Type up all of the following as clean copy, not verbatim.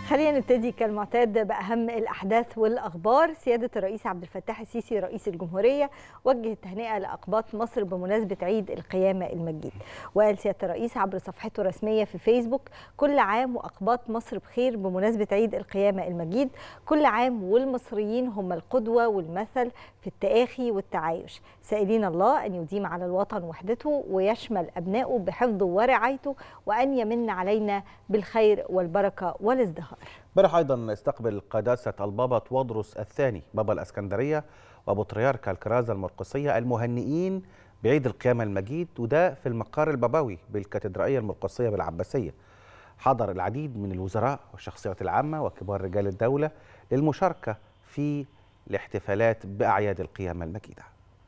خلينا نبتدي كالمعتاد بأهم الأحداث والأخبار. سيادة الرئيس عبد الفتاح السيسي رئيس الجمهورية وجه التهنئة لأقباط مصر بمناسبة عيد القيامة المجيد. وقال سيادة الرئيس عبر صفحته الرسمية في فيسبوك: كل عام وأقباط مصر بخير بمناسبة عيد القيامة المجيد، كل عام والمصريين هم القدوة والمثل في التآخي والتعايش، سائلين الله أن يديم على الوطن وحدته ويشمل أبنائه بحفظه ورعايته، وأن يمن علينا بالخير والبركة والازدهار. امبارح ايضا استقبل قداسه البابا تواضروس الثاني بابا الاسكندريه وبطريرك الكرازه المرقسيه المهنئين بعيد القيامه المجيد، وده في المقر البابوي بالكاتدرائيه المرقسيه بالعباسيه. حضر العديد من الوزراء والشخصيات العامه وكبار رجال الدوله للمشاركه في الاحتفالات باعياد القيامه المجيده.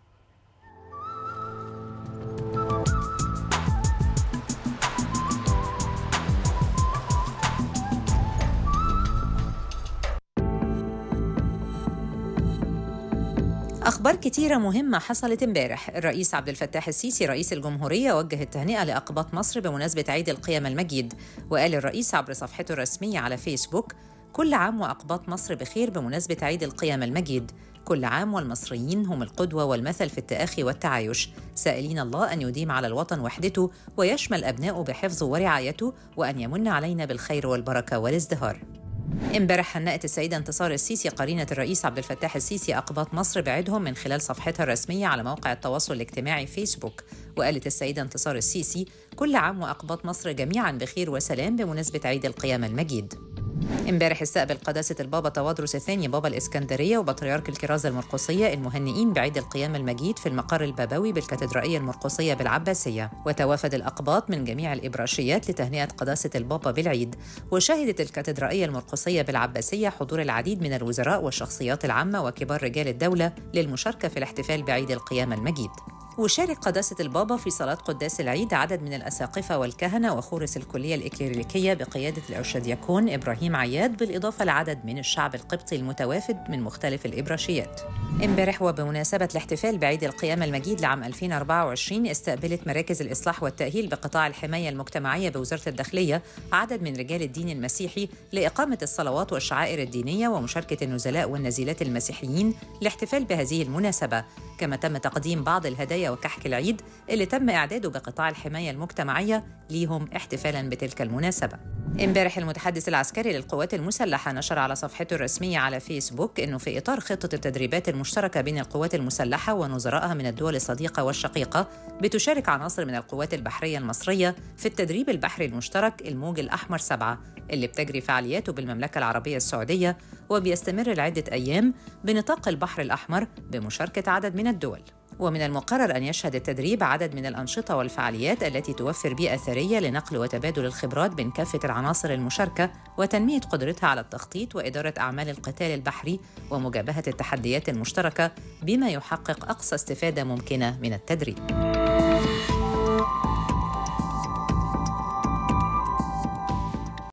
أخبار كتيرة مهمة حصلت امبارح. الرئيس عبد الفتاح السيسي رئيس الجمهورية وجه التهنئة لأقباط مصر بمناسبة عيد القيامة المجيد. وقال الرئيس عبر صفحته الرسمية على فيسبوك: كل عام وأقباط مصر بخير بمناسبة عيد القيامة المجيد، كل عام والمصريين هم القدوة والمثل في التآخي والتعايش، سائلين الله أن يديم على الوطن وحدته ويشمل أبنائه بحفظه ورعايته، وأن يمن علينا بالخير والبركة والازدهار. امبارح هنأت السيدة انتصار السيسي قرينة الرئيس عبد الفتاح السيسي أقباط مصر بعيدهم من خلال صفحتها الرسمية على موقع التواصل الاجتماعي فيسبوك. وقالت السيدة انتصار السيسي: كل عام وأقباط مصر جميعا بخير وسلام بمناسبة عيد القيامة المجيد. امبارح استقبل قداسة البابا تواضروس الثاني بابا الإسكندرية وبطريرك الكرازة المرقسية المهنئين بعيد القيامة المجيد في المقر البابوي بالكاتدرائية المرقسية بالعباسية. وتوافد الأقباط من جميع الإبراشيات لتهنئة قداسة البابا بالعيد. وشهدت الكاتدرائية المرقسية بالعباسية حضور العديد من الوزراء والشخصيات العامة وكبار رجال الدولة للمشاركة في الاحتفال بعيد القيامة المجيد. وشارك قداسة البابا في صلاة قداس العيد عدد من الأساقفة والكهنة وخورس الكلية الإكليريكية بقيادة الأرشدياكون إبراهيم عياد، بالإضافة لعدد من الشعب القبطي المتوافد من مختلف الإبراشيات. امبارح وبمناسبة الاحتفال بعيد القيامة المجيد لعام 2024 استقبلت مراكز الإصلاح والتأهيل بقطاع الحماية المجتمعية بوزارة الداخلية عدد من رجال الدين المسيحي لإقامة الصلوات والشعائر الدينية ومشاركة النزلاء والنزيلات المسيحيين الاحتفال بهذه المناسبة. كما تم تقديم بعض الهدايا وكحك العيد اللي تم إعداده بقطاع الحماية المجتمعية ليهم احتفالاً بتلك المناسبة. امبارح المتحدث العسكري للقوات المسلحة نشر على صفحته الرسمية على فيسبوك إنه في إطار خطة التدريبات المشتركة بين القوات المسلحة ونظرائها من الدول الصديقة والشقيقة، بتشارك عناصر من القوات البحرية المصرية في التدريب البحري المشترك الموج الأحمر 7 اللي بتجري فعالياته بالمملكة العربية السعودية وبيستمر لعدة أيام بنطاق البحر الأحمر بمشاركة عدد من الدول. ومن المقرر أن يشهد التدريب عدد من الأنشطة والفعاليات التي توفر بيئة ثرية لنقل وتبادل الخبرات بين كافة العناصر المشاركة وتنمية قدرتها على التخطيط وإدارة أعمال القتال البحري ومجابهة التحديات المشتركة بما يحقق أقصى استفادة ممكنة من التدريب.